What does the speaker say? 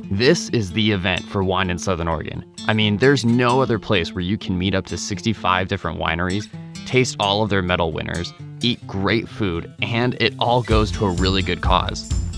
This is the event for wine in Southern Oregon. I mean, there's no other place where you can meet up to 65 different wineries, taste all of their medal winners, eat great food, and it all goes to a really good cause.